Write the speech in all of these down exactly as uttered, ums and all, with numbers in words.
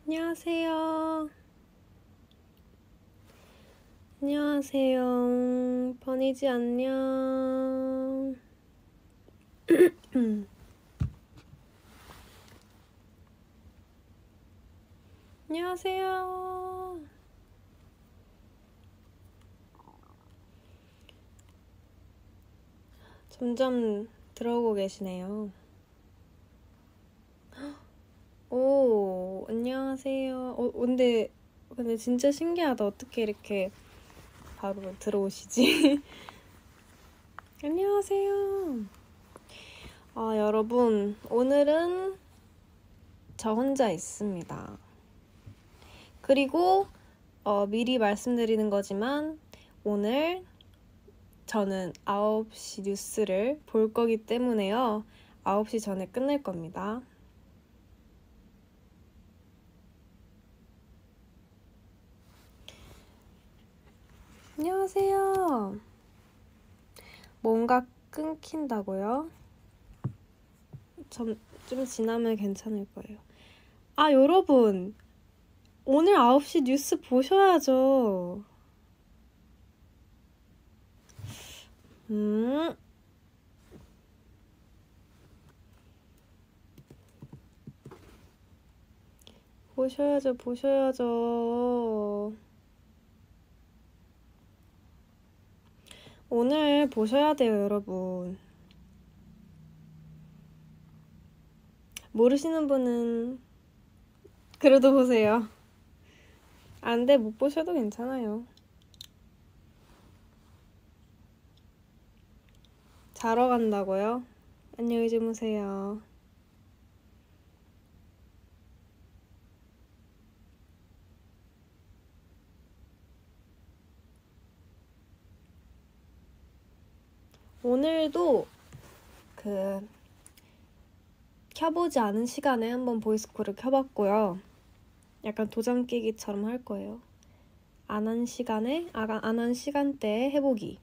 안녕하세요. 안녕하세요. 버니지 안녕. 안녕하세요. 점점 들어오고 계시네요. 오, 안녕하세요. 어, 근데, 근데 진짜 신기하다. 어떻게 이렇게 바로 들어오시지? 안녕하세요. 아, 여러분, 오늘은 저 혼자 있습니다. 그리고 어, 미리 말씀드리는 거지만 오늘 저는 아홉 시 뉴스를 볼 거기 때문에요. 아홉 시 전에 끝낼 겁니다. 안녕하세요. 뭔가 끊긴다고요? 좀, 좀 지나면 괜찮을 거예요. 아, 여러분! 오늘 아홉 시 뉴스 보셔야죠. 음. 보셔야죠, 보셔야죠. 오늘 보셔야 돼요, 여러분. 모르시는 분은 그래도 보세요. 안 돼, 못 보셔도 괜찮아요. 자러 간다고요? 안녕히 주무세요. 오늘도 그 켜보지 않은 시간에 한번 보이스콜을 켜봤고요. 약간 도장 깨기처럼 할 거예요. 안 한 시간에, 아, 안 한 시간대에 해보기.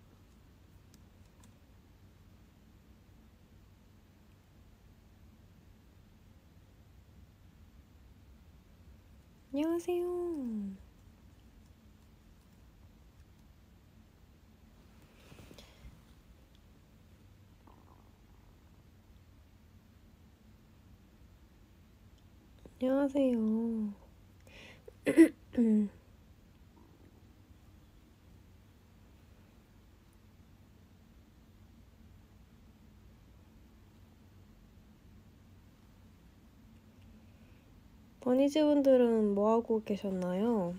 안녕하세요. 안녕하세요. 버니즈 분들은 뭐하고 계셨나요?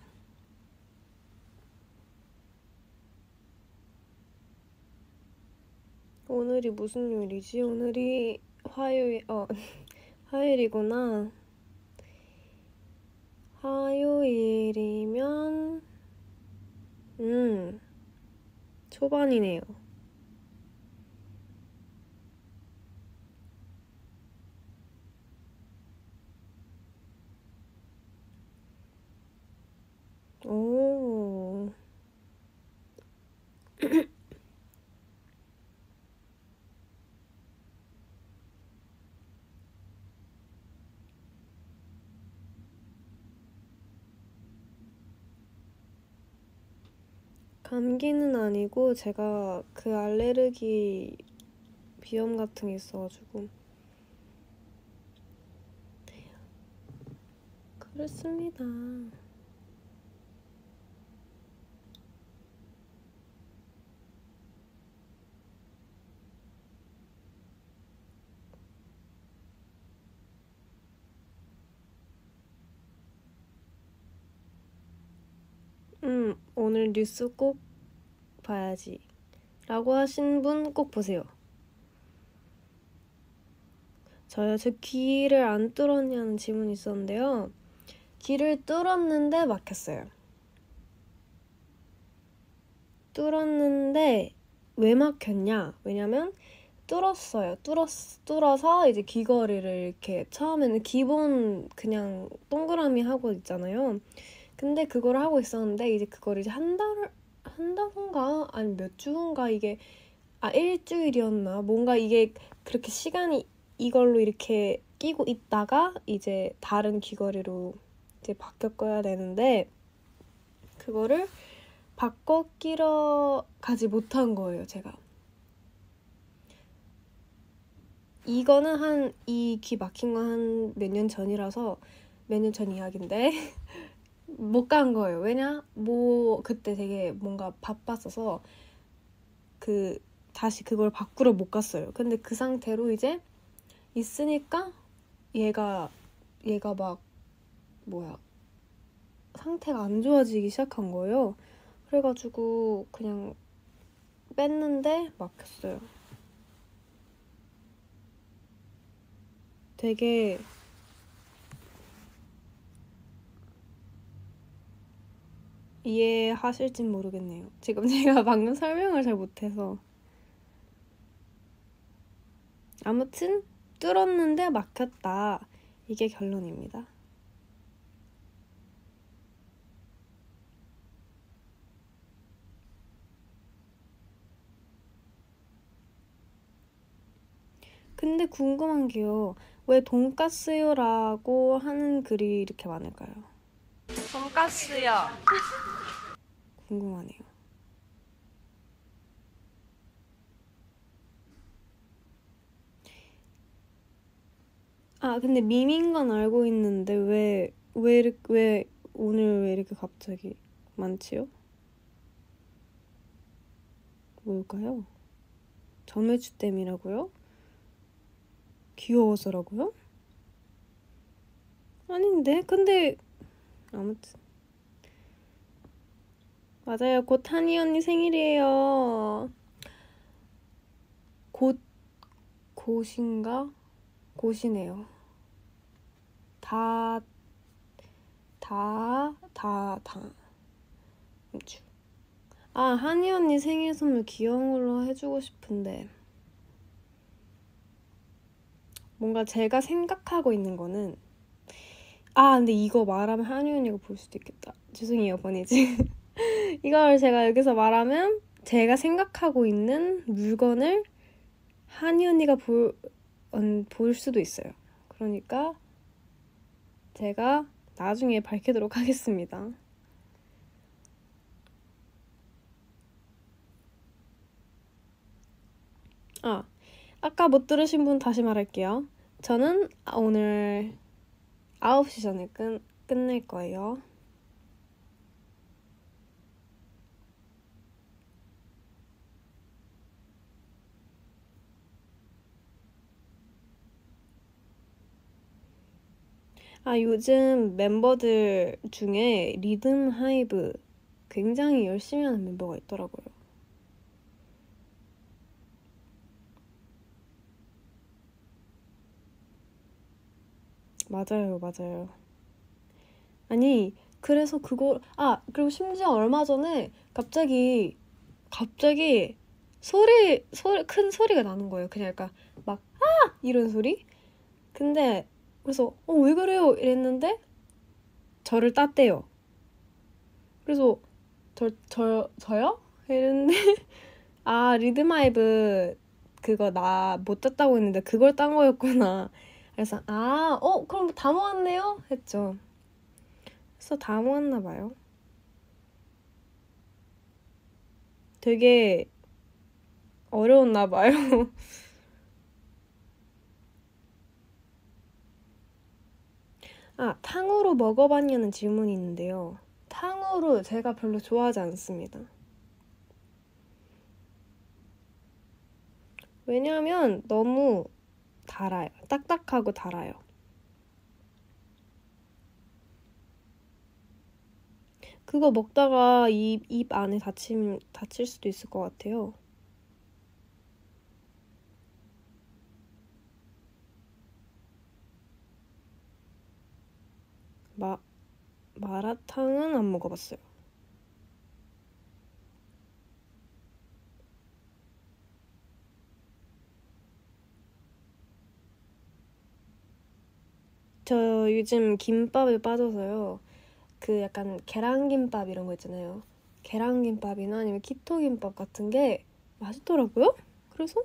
오늘이 무슨 요일이지? 오늘이 화요일, 어, 화요일이구나. 화요일이면, 음, 초반이네요. 오. 감기는 아니고 제가 그 알레르기 비염 같은 게 있어가지고 그렇습니다. 음, 오늘 뉴스 꼭 봐야지 라고 하신 분 꼭 보세요. 저요, 제 귀를 안 뚫었냐는 질문이 있었는데요. 귀를 뚫었는데 막혔어요. 뚫었는데 왜 막혔냐? 왜냐면 뚫었어요. 뚫었, 뚫어서 이제 귀걸이를 이렇게 처음에는 기본 그냥 동그라미 하고 있잖아요. 근데 그걸 하고 있었는데 이제 그걸 이제 한 달, 한 달인가? 아니 몇 주인가 이게 아 일주일이었나? 뭔가 이게 그렇게 시간이 이걸로 이렇게 끼고 있다가 이제 다른 귀걸이로 이제 바꿔 껴야 되는데 그거를 바꿔 끼러 가지 못한 거예요, 제가. 이거는 한 이 귀 막힌 건 한 몇 년 전이라서 몇 년 전 이야기인데 못 간 거예요. 왜냐? 뭐 그때 되게 뭔가 바빴어서 그 다시 그걸 바꾸러 못 갔어요. 근데 그 상태로 이제 있으니까 얘가 얘가 막 뭐야 상태가 안 좋아지기 시작한 거예요. 그래가지고 그냥 뺐는데 막혔어요. 되게 이해하실진 모르겠네요. 지금 제가 방금 설명을 잘 못해서. 아무튼 뚫었는데 막혔다. 이게 결론입니다. 근데 궁금한 게요. 왜 돈까스요라고 하는 글이 이렇게 많을까요? 돈까스요. 궁금하네요. 아, 근데 밈인 건 알고 있는데 왜, 왜, 이렇게, 왜 오늘 왜 이렇게 갑자기 많지요? 뭘까요? 점액추 땜이라고요? 귀여워서라고요? 아닌데? 근데 아무튼 맞아요. 곧 한이 언니 생일이에요. 곧 곧인가? 곧이네요. 다, 다, 다, 다. 주. 아, 한이 언니 생일 선물 귀여운 걸로 해주고 싶은데 뭔가 제가 생각하고 있는 거는 아, 근데 이거 말하면 한이 언니가 볼 수도 있겠다. 죄송해요, 번이지. 이걸 제가 여기서 말하면 제가 생각하고 있는 물건을 한이 언니가 볼, 음, 볼 수도 있어요. 그러니까 제가 나중에 밝히도록 하겠습니다. 아, 아까 못 들으신 분 다시 말할게요. 저는 오늘 아홉 시 전에 끝, 끝낼 거예요. 아, 요즘 멤버들 중에 리듬 하이브 굉장히 열심히 하는 멤버가 있더라고요. 맞아요, 맞아요. 아니, 그래서 그거, 아, 그리고 심지어 얼마 전에 갑자기, 갑자기 소리, 소리, 큰 소리가 나는 거예요. 그냥 약간 막, 아! 이런 소리? 근데, 그래서, 어, 왜 그래요? 이랬는데, 저를 땄대요. 그래서, 저, 저, 저요? 이랬는데, 아, 리드마이브 그거 나 못 땄다고 했는데 그걸 딴 거였구나. 그래서, 아, 어, 그럼 다 모았네요? 했죠. 그래서 다 모았나 봐요. 되게 어려웠나 봐요. 아, 탕후루 먹어봤냐는 질문이 있는데요. 탕후루 제가 별로 좋아하지 않습니다. 왜냐면 너무 달아요. 딱딱하고 달아요. 그거 먹다가 입, 입 안에 다침, 다칠 수도 있을 것 같아요. 마, 마라탕은 안 먹어봤어요. 저 요즘 김밥에 빠져서요. 그 약간 계란김밥 이런 거 있잖아요. 계란김밥이나 아니면 키토김밥 같은 게 맛있더라고요. 그래서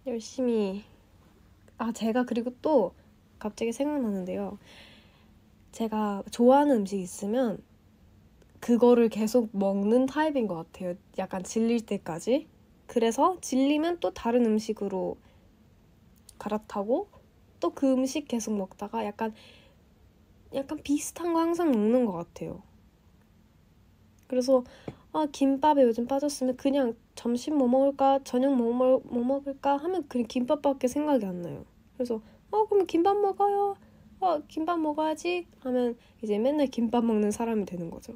열심히 아 제가 그리고 또 갑자기 생각나는데요. 제가 좋아하는 음식 있으면 그거를 계속 먹는 타입인 것 같아요. 약간 질릴 때까지. 그래서 질리면 또 다른 음식으로 갈아타고 또 그 음식 계속 먹다가 약간 약간 비슷한 거 항상 먹는 것 같아요. 그래서 아 김밥에 요즘 빠졌으면 그냥 점심 뭐 먹을까 저녁 뭐, 먹, 뭐 먹을까 하면 그냥 김밥밖에 생각이 안 나요. 그래서 어 그럼 김밥 먹어요. 어 김밥 먹어야지 하면 이제 맨날 김밥 먹는 사람이 되는 거죠.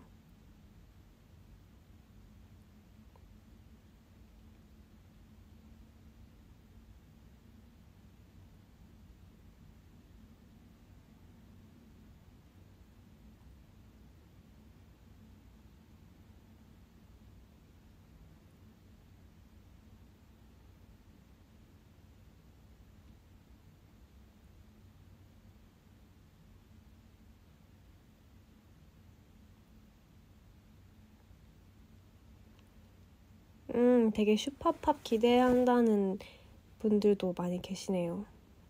음 되게 슈퍼팝 기대한다는 분들도 많이 계시네요.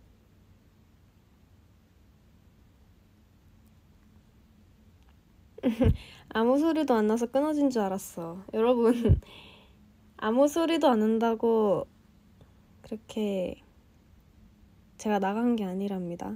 아무 소리도 안 나서 끊어진 줄 알았어. 여러분 아무 소리도 안 난다고 그렇게 제가 나간 게 아니랍니다.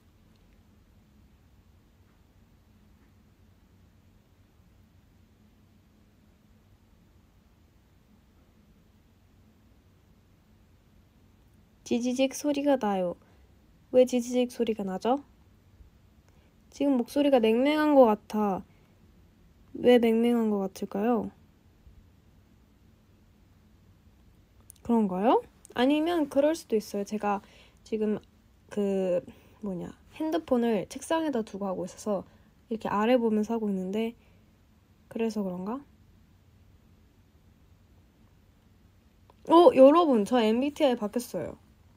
지지직 소리가 나요. 왜 지지직 소리가 나죠? 지금 목소리가 맹맹한 것 같아. 왜 맹맹한 것 같을까요? 그런가요? 아니면 그럴 수도 있어요. 제가 지금 그 뭐냐 핸드폰을 책상에다 두고 하고 있어서 이렇게 아래 보면서 하고 있는데 그래서 그런가? 어 여러분 저 엠비티아이 바뀌었어요.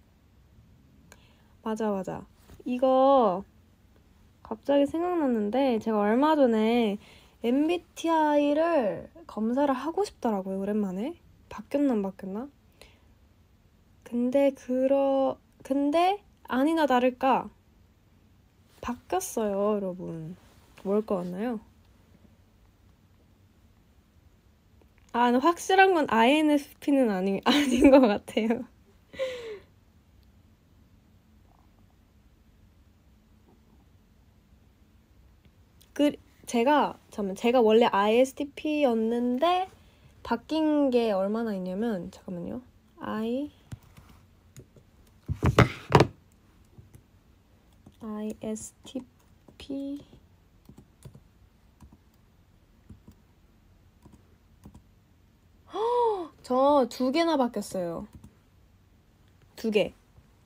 맞아 맞아. 이거 갑자기 생각났는데 제가 얼마 전에 엠비티아이를 검사를 하고 싶더라고요. 오랜만에. 바뀌었나 안 바뀌었나? 근데 그러 근데 아니나 다를까 바뀌었어요, 여러분. 뭘 것 같나요? 아, 확실한 건 아이엔에프피는 아니, 아닌 것 같아요. 그 제가 잠깐만 제가 원래 아이에스티피였는데 바뀐 게 얼마나 있냐면 잠깐만요. I 아이에스티피 저 두 개나 바뀌었어요. 두 개.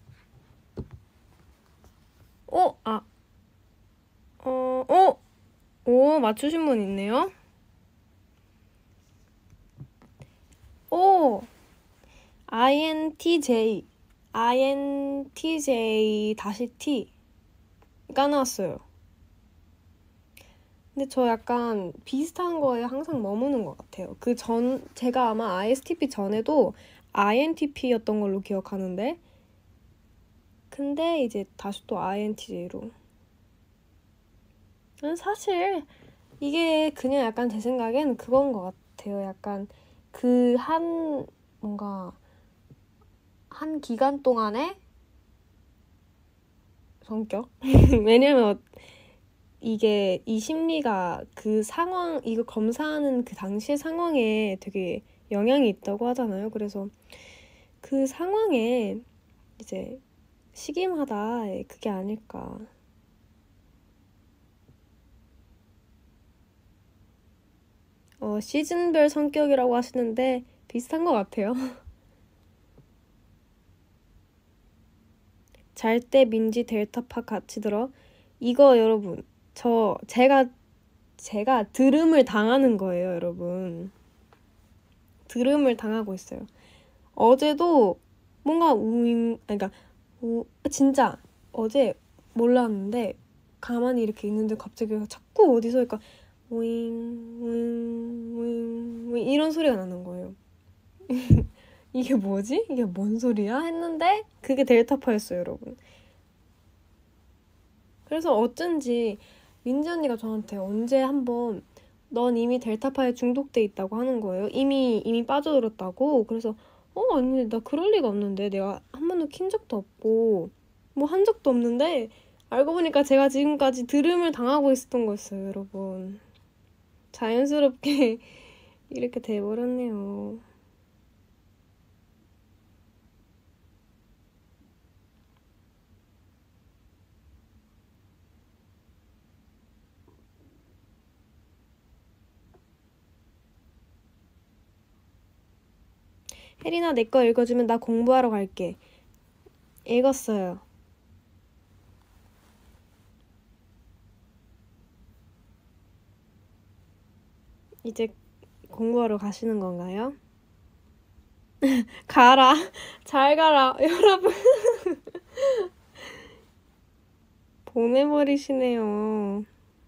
어? 아. 어, 어? 오, 맞추신 분 있네요. 오! 아이엔티제이. 아이엔티제이 다시 T가 나왔어요. 근데 저 약간 비슷한 거에 항상 머무는 것 같아요. 그 전, 제가 아마 아이에스티피 전에도 아이엔티피였던 걸로 기억하는데, 근데 이제 다시 또 아이엔티제이로. 사실 이게 그냥 약간 제 생각엔 그건 것 같아요. 약간 그 한, 뭔가, 한 기간 동안에 성격? 왜냐면 이게 이 심리가 그 상황, 이거 검사하는 그 당시의 상황에 되게 영향이 있다고 하잖아요. 그래서 그 상황에 이제 시기마다 그게 아닐까. 어, 시즌별 성격이라고 하시는데 비슷한 것 같아요. 잘 때 민지 델타파 같이 들어. 이거 여러분 저 제가 제가 들음을 당하는 거예요, 여러분. 들음을 당하고 있어요. 어제도 뭔가 우잉, 그러니까 우, 진짜 어제 몰랐는데 가만히 이렇게 있는데 갑자기 자꾸 어디서 그러니까 우잉, 우잉, 우잉, 우잉 이런 소리가 나는 거예요. 이게 뭐지? 이게 뭔 소리야? 했는데 그게 델타파였어요, 여러분. 그래서 어쩐지 민지 언니가 저한테 언제 한번 넌 이미 델타파에 중독돼 있다고 하는 거예요. 이미 이미 빠져들었다고. 그래서 어 아니 나 그럴 리가 없는데 내가 한 번도 킨 적도 없고 뭐 한 적도 없는데 알고 보니까 제가 지금까지 들음을 당하고 있었던 거였어요, 여러분. 자연스럽게 이렇게 돼버렸네요. 혜린아, 내 거 읽어주면 나 공부하러 갈게. 읽었어요. 이제 공부하러 가시는 건가요? 가라. 잘 가라. 여러분. 보내버리시네요.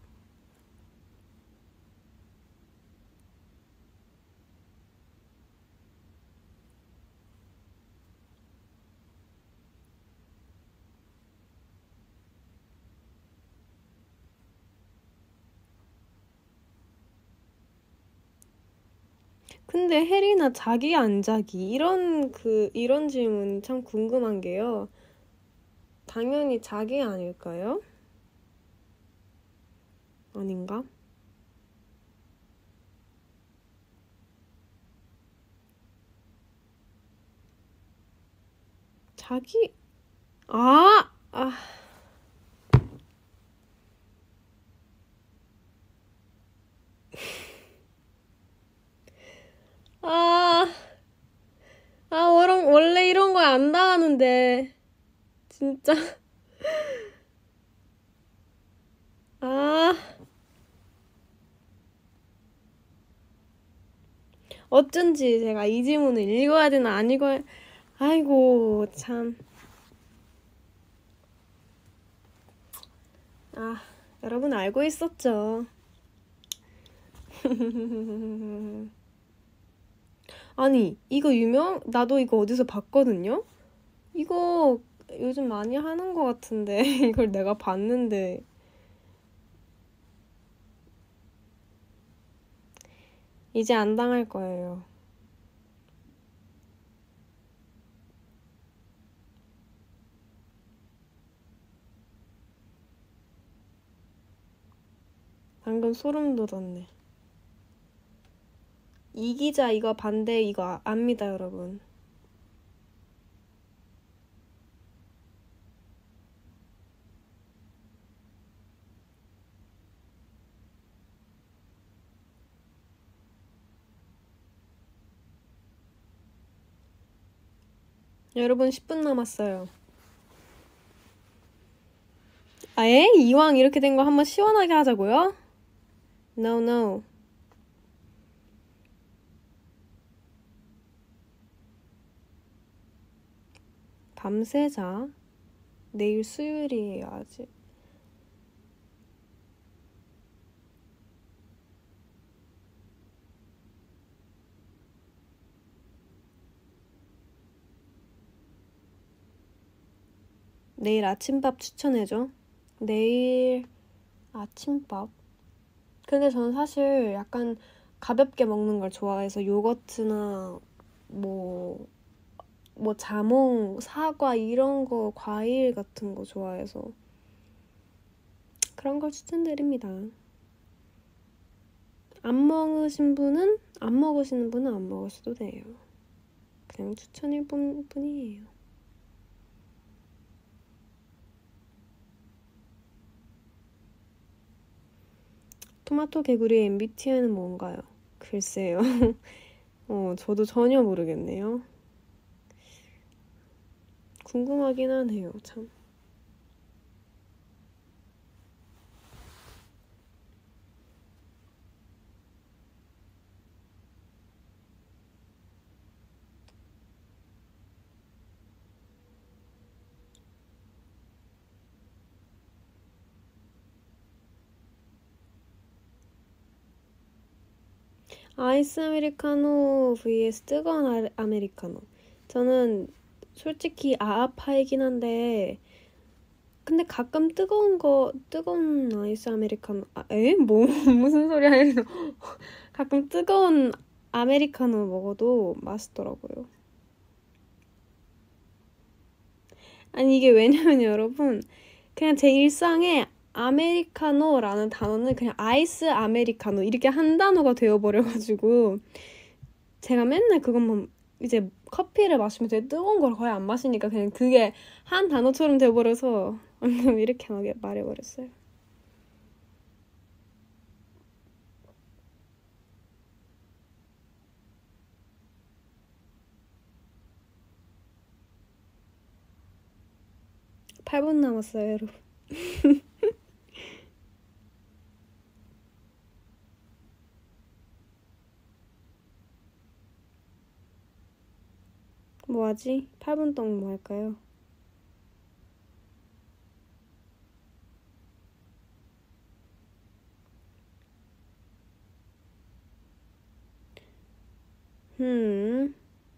근데 혜리나 자기 안 자기 이런 그 이런 질문이 참 궁금한 게요. 당연히 자기 아닐까요? 아닌가? 자기 아! 아. 아. 아, 원래, 원래 이런 거 안 당하는데. 진짜. 아. 어쩐지 제가 이 질문을 읽어야 되나 안 읽어야. 아이고, 참. 아, 여러분 알고 있었죠. 아니, 이거 유명? 나도 이거 어디서 봤거든요? 이거 요즘 많이 하는 것 같은데. 이걸 내가 봤는데. 이제 안 당할 거예요. 방금 소름 돋았네. 이 기자 이거 반대 이거 아- 압니다, 여러분. 여러분 십 분 남았어요. 아예? 이왕 이렇게 된 거 한번 시원하게 하자고요? No, no. 밤새자. 내일 수요일이에요, 아직. 내일 아침밥 추천해줘. 내일 아침밥? 근데 저는 사실 약간 가볍게 먹는 걸 좋아해서 요거트나 뭐, 뭐 자몽, 사과 이런 거, 과일 같은 거 좋아해서 그런 걸 추천드립니다. 안 먹으신 분은, 안 먹으시는 분은 안 먹으셔도 돼요. 그냥 추천일 뿐, 뿐이에요. 토마토 개구리의 엠비티아이는 뭔가요? 글쎄요. 어, 저도 전혀 모르겠네요. 궁금하긴 하네요, 참. 아이스 아메리카노 vs 뜨거운 아, 아메리카노. 저는 솔직히 아아파이긴 한데 근데 가끔 뜨거운 거, 뜨거운 아이스 아메리카노, 아, 에? 뭐, 무슨 소리 하려고. 가끔 뜨거운 아메리카노 먹어도 맛있더라고요. 아니, 이게 왜냐면 여러분, 그냥 제 일상에 아메리카노라는 단어는 그냥 아이스 아메리카노 이렇게 한 단어가 되어버려가지고 제가 맨날 그것만 이제 커피를 마시면 되게 뜨거운 걸 거의 안 마시니까 그냥 그게 한 단어처럼 돼버려서 이렇게 막 말해버렸어요. 팔 분 남았어요, 여러분. 뭐하지? 팔 분 동안 뭐 할까요? 음...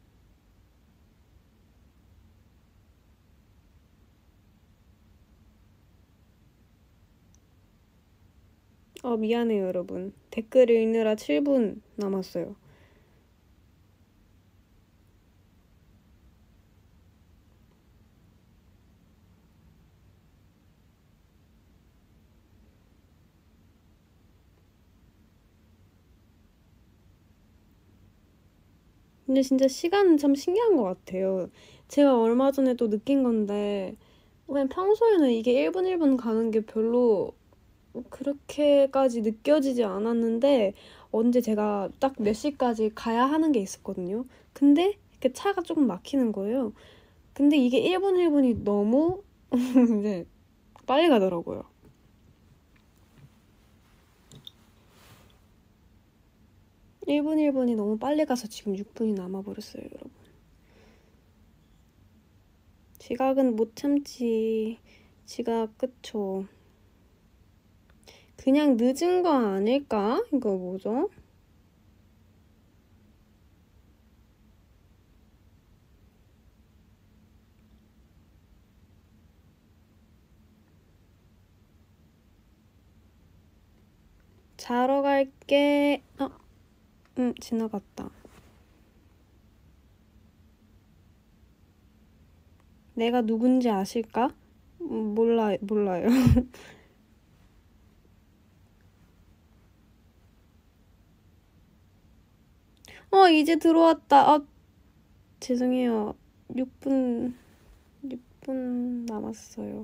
어, 미안해요, 여러분. 댓글 읽느라 칠 분 남았어요. 근데 진짜 시간은 참 신기한 것 같아요. 제가 얼마 전에 또 느낀 건데 그냥 평소에는 이게 일 분 일 분 가는 게 별로 그렇게까지 느껴지지 않았는데 언제 제가 딱 몇 시까지 가야 하는 게 있었거든요. 근데 이렇게 차가 조금 막히는 거예요. 근데 이게 일 분 일 분이 너무 이제 빨리 가더라고요. 일 분 일 분이 너무 빨리 가서 지금 육 분이 남아버렸어요, 여러분. 지각은 못 참지. 지각, 그쵸. 그냥 늦은 거 아닐까? 이거 뭐죠? 자러 갈게. 어, 음, 지나갔다. 내가 누군지 아실까? 음, 몰라, 몰라요. 어, 이제 들어왔다. 아, 죄송해요. 육 분, 육 분 남았어요.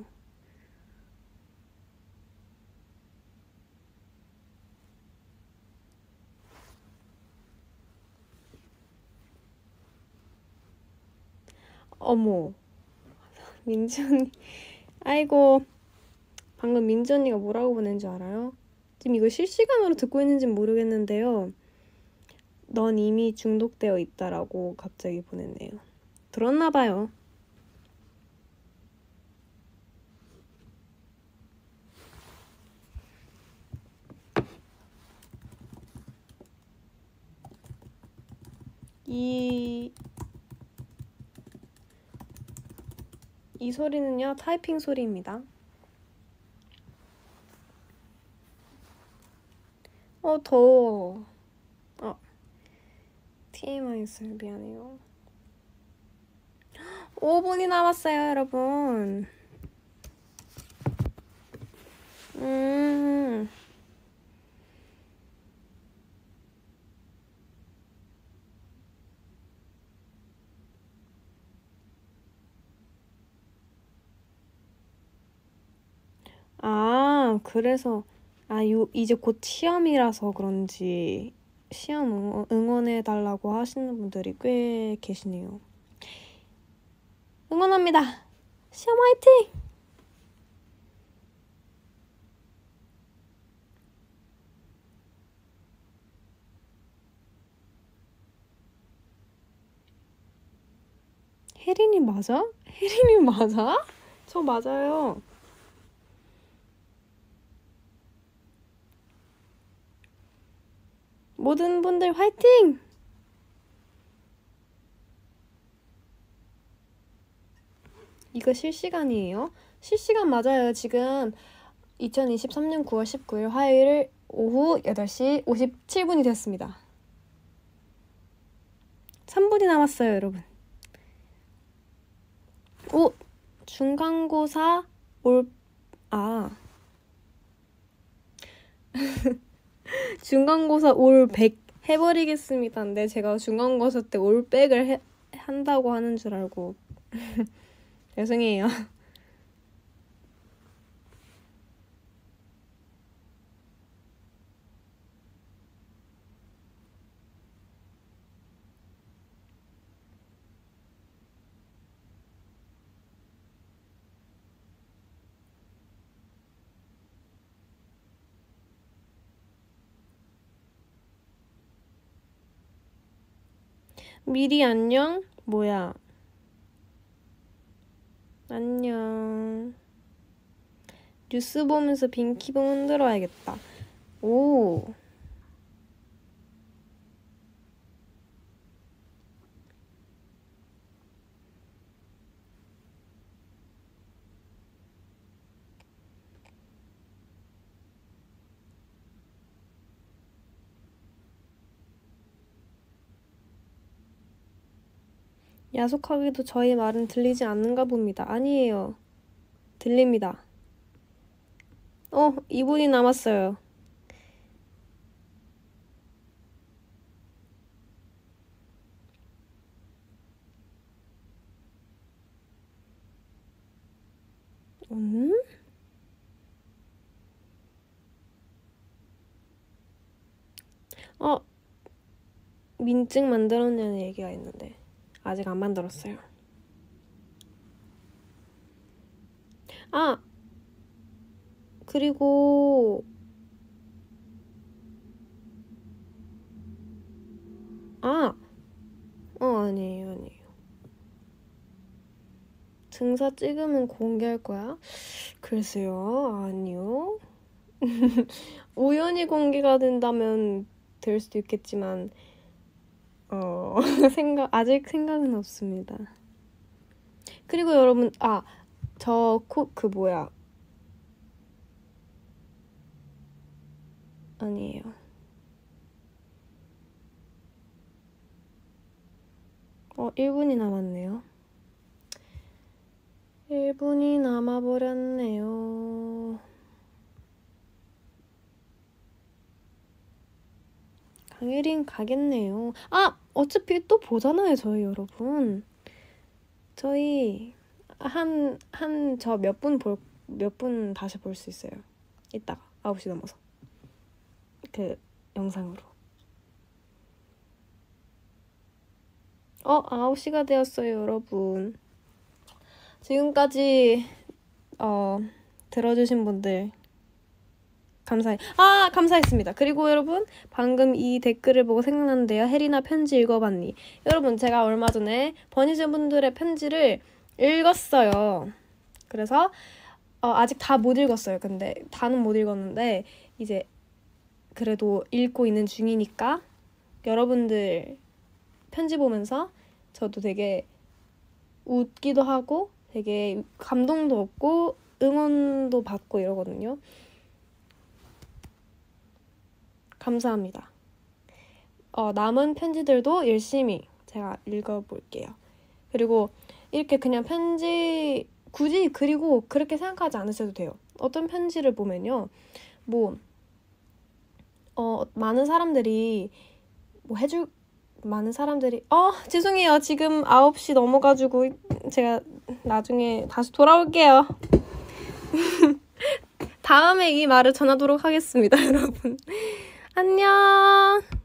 어머, 민지 언니. 아이고, 방금 민지 언니가 뭐라고 보낸지 알아요? 지금 이거 실시간으로 듣고 있는지는 모르겠는데요. 넌 이미 중독되어 있다라고 갑자기 보냈네요. 들었나 봐요. 이... 이 소리는요, 타이핑 소리입니다. 어, 더워. 어, 티엠아이 했어요. 미안해요. 오 분이 남았어요, 여러분. 음... 아, 그래서 아, 요, 이제 곧 시험이라서 그런지 시험 응원, 응원해달라고 하시는 분들이 꽤 계시네요. 응원합니다. 시험 화이팅! 혜린이 맞아? 혜린이 맞아? 저 맞아요. 모든 분들 화이팅! 이거 실시간이에요. 실시간 맞아요. 지금 이천이십삼년 구월 십구일 화요일 오후 여덟 시 오십칠 분이 됐습니다. 삼 분이 남았어요, 여러분. 오! 중간고사 올... 아... 중간고사 올 백 해버리겠습니다. 근데 제가 중간고사 때 올 백을 해, 한다고 하는 줄 알고 죄송해요. 미리 안녕? 뭐야? 안녕. 뉴스 보면서 빈키봉 흔들어야겠다. 오. 야속하게도 저희 말은 들리지 않는가 봅니다. 아니에요. 들립니다. 어, 이 분이 남았어요. 음? 어, 민증 만들었냐는 얘기가 있는데 아직 안 만들었어요. 아! 그리고 아! 어, 아니에요, 아니에요. 증사 찍으면 공개할 거야? 글쎄요, 아니요. 우연히 공개가 된다면 될 수도 있겠지만 어... 생각 아직 생각은 없습니다. 그리고 여러분, 아, 저 코 그 뭐야? 아니에요. 어, 일 분이 남았네요. 일 분이 남아버렸네요. 강혜린 가겠네요. 아! 어차피 또 보잖아요, 저희 여러분. 저희 한, 한 저 몇 분 볼, 몇 분 다시 볼 수 있어요. 이따가 아홉 시 넘어서. 그 영상으로. 어, 아홉 시가 되었어요, 여러분. 지금까지 어, 들어주신 분들 감사해. 아, 감사했습니다. 그리고 여러분, 방금 이 댓글을 보고 생각났는데요. 혜린아 편지 읽어봤니? 여러분, 제가 얼마 전에 버니즈 분들의 편지를 읽었어요. 그래서 어, 아직 다 못 읽었어요. 근데 다는 못 읽었는데 이제 그래도 읽고 있는 중이니까 여러분들 편지 보면서 저도 되게 웃기도 하고 되게 감동도 얻고 응원도 받고 이러거든요. 감사합니다. 어, 남은 편지들도 열심히 제가 읽어볼게요. 그리고 이렇게 그냥 편지 굳이 그리고 그렇게 생각하지 않으셔도 돼요. 어떤 편지를 보면요. 뭐 어, 많은 사람들이 뭐 해줄 많은 사람들이 어 죄송해요. 지금 아홉 시 넘어가지고 제가 나중에 다시 돌아올게요. 다음에 이 말을 전하도록 하겠습니다, 여러분. 안녕.